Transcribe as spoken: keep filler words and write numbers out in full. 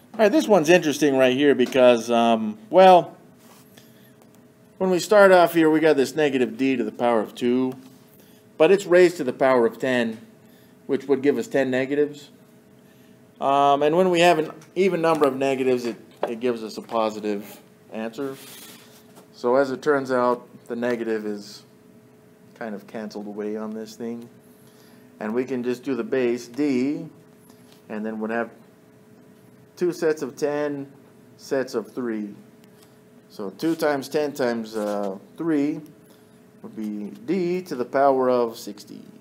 All right, this one's interesting right here because, um, well, when we start off here, we got this negative d to the power of two, but it's raised to the power of ten, which would give us ten negatives. Um, and when we have an even number of negatives, it, it gives us a positive answer. So as it turns out, the negative is kind of canceled away on this thing. And we can just do the base d, and then we'd have two sets of ten, sets of three. So two times ten times uh, three would be d to the power of sixty.